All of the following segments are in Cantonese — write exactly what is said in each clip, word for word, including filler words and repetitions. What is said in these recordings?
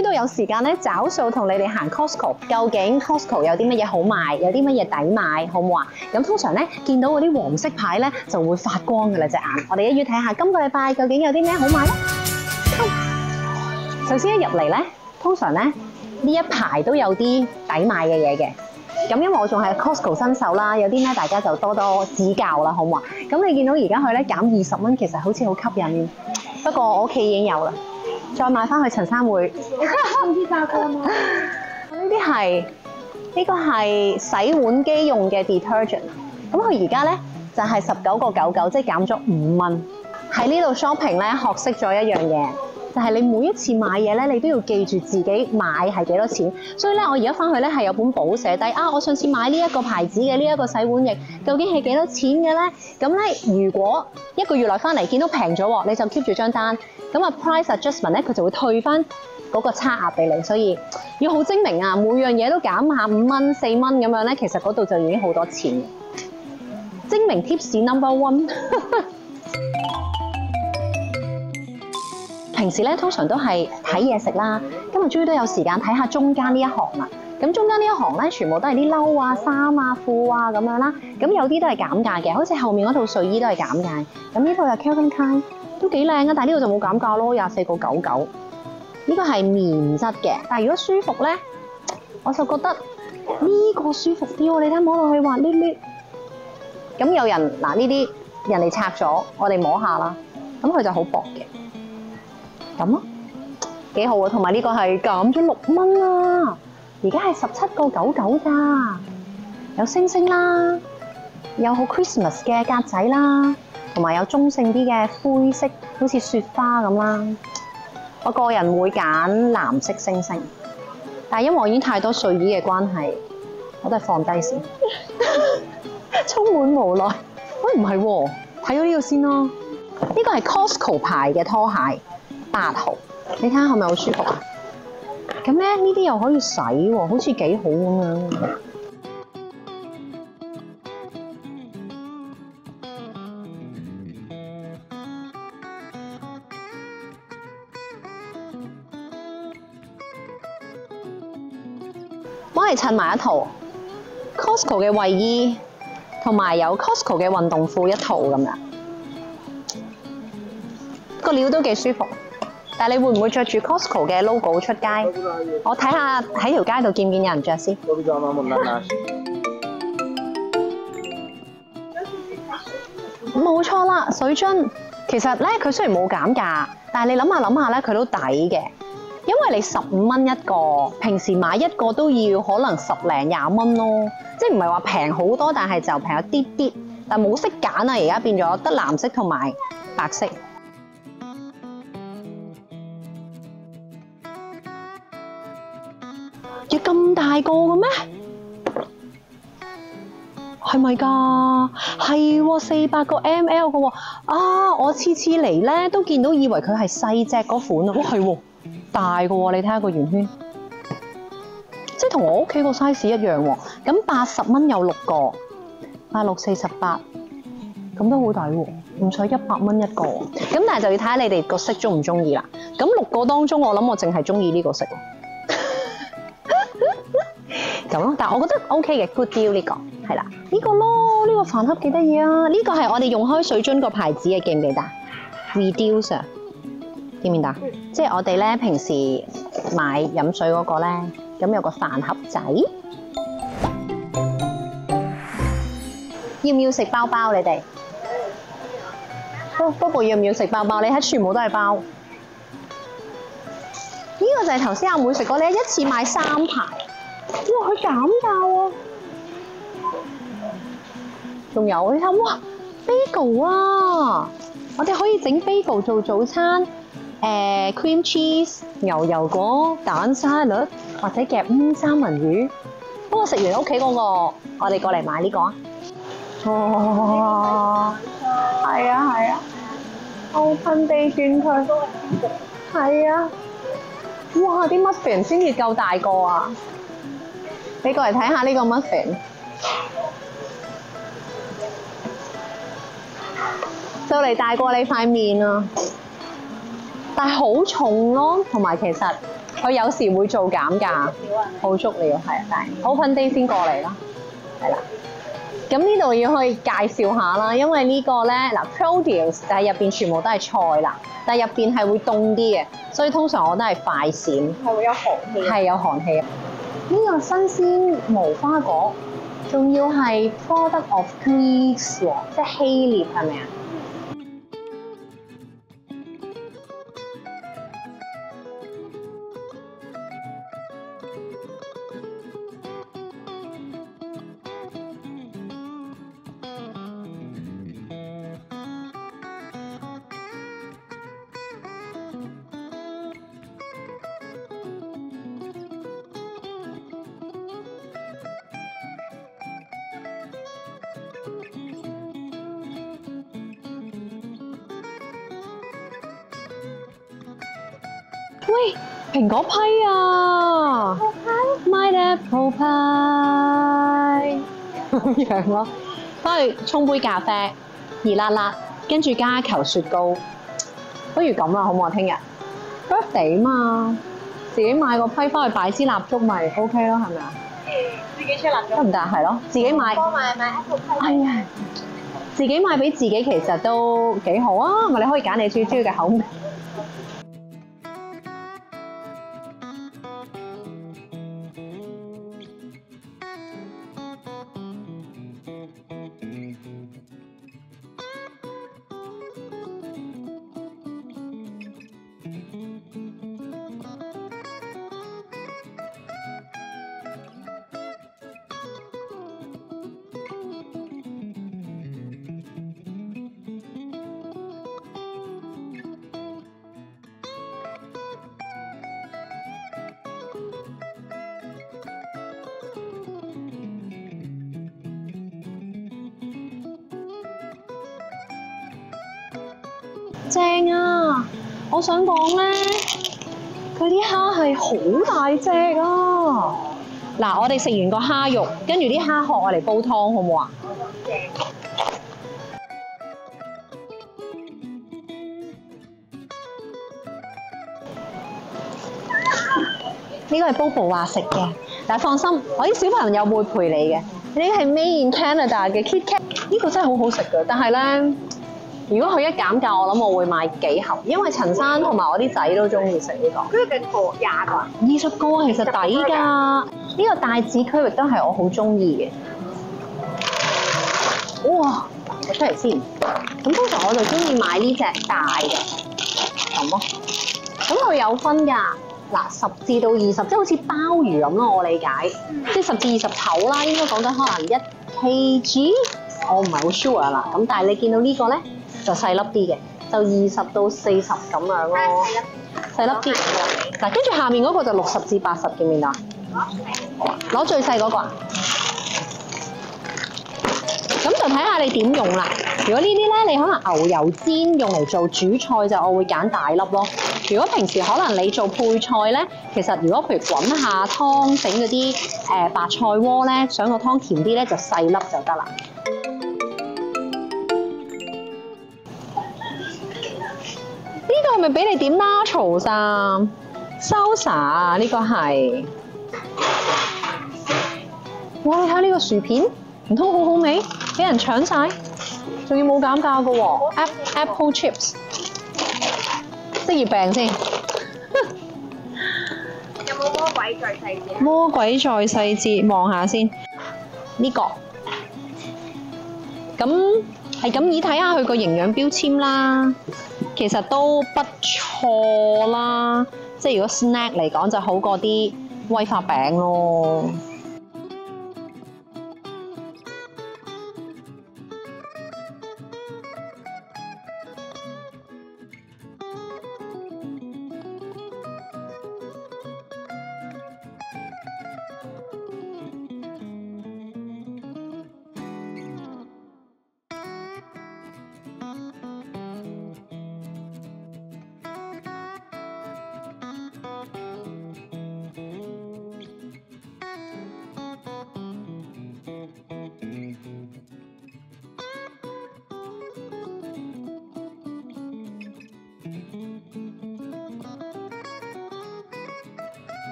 於都有時間咧找數同你哋行 Costco， 究竟 Costco 有啲乜嘢好賣，有啲乜嘢抵買，好唔好啊？咁通常咧見到嗰啲黃色牌咧就會發光㗎啦隻眼。我哋一於睇下今個禮拜究竟有啲咩好買咧。首先一入嚟咧，通常咧呢一排都有啲抵買嘅嘢嘅。咁因為我仲係 Costco 新手啦，有啲咩大家就多多指教啦，好唔好啊？咁你見到而家佢咧減二十蚊，其實好似好吸引。不過我屋企已經有啦，再買翻去陳生會。呢啲炸乾啊！呢啲係呢個係洗碗機用嘅 detergent。咁佢而家咧就係十九個九九，即係減咗五蚊。喺呢度 shopping 咧，學識咗一樣嘢。就係你每一次買嘢咧，你都要記住自己買係幾多錢。所以咧，我而家翻去咧係有本簿寫低啊，我上次買呢一個牌子嘅呢一個洗碗液，究竟係幾多錢嘅咧？咁咧，如果一個月內翻嚟見到平咗喎，你就 keep 住張單。咁啊 price adjustment 咧，佢就會退翻嗰個差額俾你。所以要好精明啊，每樣嘢都減下五蚊、四蚊咁樣咧，其實嗰度就已經好多錢。精明 tips number one。平時咧通常都係睇嘢食啦，今日終於都有時間睇下中間呢一行啦。咁中間呢一行咧，全部都係啲褸啊、衫啊、褲啊咁樣啦。咁有啲都係減價嘅，好似後面嗰套睡衣都係減價。咁呢套又 Calvin Klein 都幾靚啊，但係呢度就冇減價咯，廿四個九九。呢個係棉質嘅，但係如果舒服咧，我就覺得呢個舒服啲喎。你睇摸落去滑捋捋。咁有人嗱呢啲人哋拆咗，我哋摸下啦。咁佢就好薄嘅。咁咯，幾好啊！同埋呢個係減咗六蚊啊，而家係十七個九九咋，有星星啦，有好 Christmas 嘅格仔啦，同埋有中性啲嘅灰色，好似雪花咁啦。我個人會揀藍色星星，但係因為我已經太多睡衣嘅關係，我都係放低先，充滿無奈。喂，唔係喎，睇咗呢個先啦。呢個係 Costco 牌嘅拖鞋。八號，你睇下係咪好舒服啊？咁咧呢啲又可以洗喎，好似幾好咁樣。幫你襯埋一套 Costco 嘅衞衣，同埋有 Costco 嘅運動褲一套咁樣，個料都幾舒服。但係你會唔會着住 Costco 嘅 logo 出街？我睇下喺條街度見唔見有人着先。冇錯啦，水樽其實咧佢雖然冇減價，但係你諗下諗下咧，佢都抵嘅。因為你十五蚊一個，平時買一個都要可能十零廿蚊咯，即係唔係話平好多，但係就平咗啲啲。但係冇色揀啊，而家變咗得藍色同埋白色。要咁大個嘅咩？係咪㗎？係喎，四百個 M L 嘅喎。啊，我次次嚟咧都見到以為佢係細隻嗰款啊。哇，係喎，大嘅喎，你睇下個圓圈，即係同我屋企個 size 一樣喎。咁八十蚊有六個，八六四十八，咁都好抵喎，唔使一百蚊一個。咁但係就要睇下你哋個色中唔中意啦。咁六個當中，我諗我淨係中意呢個色喎。咁咯，但係我覺得 OK 嘅 ，good deal 呢個係啦，呢個咯，呢個飯盒幾得意啊！呢個係我哋用開水樽個牌子嘅，記唔記得 ？Reduce 啊，記唔記得？即係我哋咧平時買飲水嗰個咧，咁有個飯盒仔。要唔要食包包？你哋？Bobo 要唔要食包包？你睇全部都係包。呢個就係頭先阿妹食過，你一次買三排。哇！佢減價喎，仲有你睇哇 bagel 啊！我哋可以整 bagel 做早餐，誒、呃、cream cheese、牛油果、蛋沙律，或者夾烏三文魚。不過食完屋企嗰個，我哋過嚟買呢個啊！哇！係啊係啊，我噴地轉佢，係啊！哇！啲 muffin 先至夠大個啊！你過嚟睇下呢個 muffin， 就嚟大過你塊面啊！但係好重咯，同埋其實佢有時會做減價，好足料係啊，但係 open day 先過嚟啦，係啦。咁呢度要可以介紹下啦，因為呢個咧嗱 produce 但係入邊全部都係菜啦，但係入邊係會凍啲嘅，所以通常我都係快閃， 係會有寒氣， 係有寒氣。呢個新鮮無花果，仲要係 product of Greece 喎，即係希臘係咪啊？喂，蘋果批啊 ！My apple pie 咁樣咯，翻去沖杯咖啡，熱辣辣，跟住加一球雪糕，不如咁啦，好唔好啊？聽日 birthday 嘛，自己買個批翻去擺支蠟燭咪 OK 咯，係咪啊？ 自己出蠟燭得唔得？係咯，自己買。 幫買買 apple pie。 係啊，自己買俾自己其實都幾好啊，咪你可以揀你最中意嘅口味。正啊！我想講咧，佢啲蝦係好大隻啊！嗱，我哋食完個蝦肉，跟住啲蝦殼我嚟煲湯，好唔好啊？呢個係 Bobo 話食嘅，但係放心，我啲小朋友會陪你嘅。呢個係 Made in Canada 嘅 Kit Kat，呢個真係好好食㗎，但係咧。如果佢一減價，我諗我會買幾盒，因為陳生同埋我啲仔都中意食呢個。 佢幾個廿個啊？ 二十個啊，其實抵㗎。呢個帶子區域都係我好中意嘅。哇！我出嚟先。咁通常我就中意買呢隻大嘅，咁咯。咁佢有分㗎。嗱，十至到二十，即係好似鮑魚咁咯，我理解。嗯、即係十至二十頭啦，應該講緊可能一 kg，我唔係好 sure 啦。咁但係你見到呢個咧？就細粒啲嘅，就二十到四十咁樣咯，細粒啲。嗱，跟住下面嗰個就六十至八十嘅面啊，攞最細嗰個啊。咁就睇下你點用啦。如果呢啲咧，你可能牛油煎用嚟做主菜就我會揀大粒咯。如果平時可能你做配菜咧，其實如果譬如滾下湯整嗰啲誒白菜鍋咧，想個湯甜啲咧，就細粒就得啦。呢個係咪俾你點 nachos 啊 salsa 啊？呢個係，哇！你睇呢個薯片，唔通好好味？俾人搶晒，仲要冇減價嘅喎 ，apple chips， 職業病先。 有冇魔鬼在細節？ 魔鬼在細節，望下先。呢個，咁係咁以睇下佢個營養標籤啦。其實都不錯啦，即係如果 snack 嚟講就好過啲威化餅咯。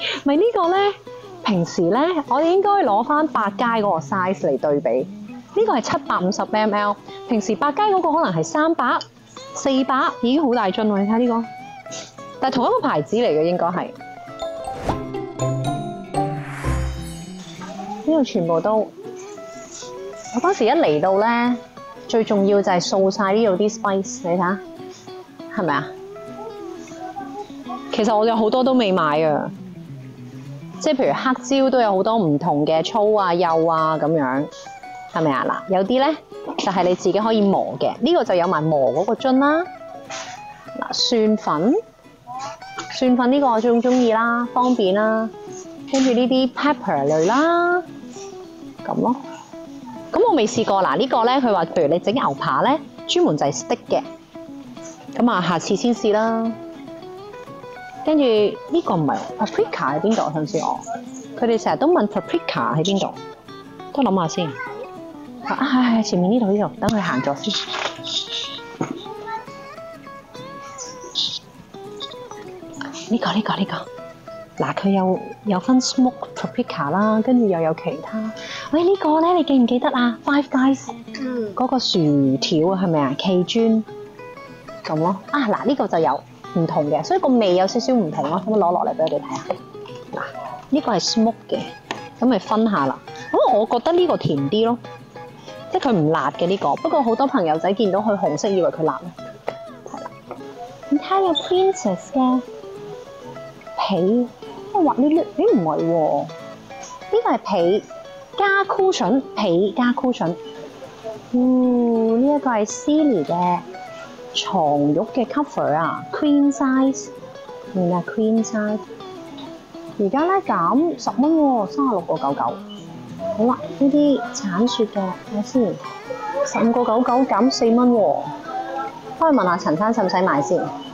咪呢個咧，平時咧，我哋應該攞翻百佳嗰個 size 嚟對比。呢、個係七百五十 ml， 平時百佳嗰個可能係三百、四百，已經好大樽喎。你睇呢、個，但係同一個牌子嚟嘅應該係。呢度全部都，我嗰時一嚟到咧，最重要就係掃晒呢度啲 spice， 你睇下，係咪啊？其實我有好多都未買啊，即係譬如黑椒都有好多唔同嘅粗啊、幼啊咁樣，係咪啊？嗱，有啲咧就係、是、你自己可以磨嘅，呢、個就有埋磨嗰個樽啦。嗱，蒜粉，蒜粉呢個我最中意啦，方便啦。跟住呢啲 pepper 類啦，咁咯。咁我未試過嗱，呢個咧佢話，譬如你整牛扒咧，專門就係 stick 嘅。咁啊，下次先試啦。跟住呢個唔係 paprika 喺邊度？上次我佢哋成日都問 paprika 喺邊度，都諗下先。啊，係係前面呢度呢度，等佢行咗先。呢個呢個呢個。嗱，佢有有分 smoke paprika 啦，跟住又有其他。喂，呢個咧，你記唔記得啊？Five Guys 嗰個薯條啊，係咪啊？奇尊咁咯。啊，嗱，呢個就有唔同嘅，所以個味有少少唔同咯。咁攞落嚟俾我哋睇下。嗱，呢個係 smoke 嘅，咁咪分下啦。咁我覺得呢個甜啲咯，即係佢唔辣嘅呢個。不過好多朋友仔見到佢紅色，以為佢辣咧。係啦，你睇下有 Princess 嘅皮。我話你你唔係喎，呢個係皮加 cushion， 皮加 cushion。嗯，呢一個係 Sealy 嘅床褥嘅 cover 啊 ，queen size， 原來 queen size。而家咧減十蚊喎，三十六個九九。好啦，呢啲橙雪嘅睇下先，十五個九九減四蚊喎。翻去問下陳生使唔使買先。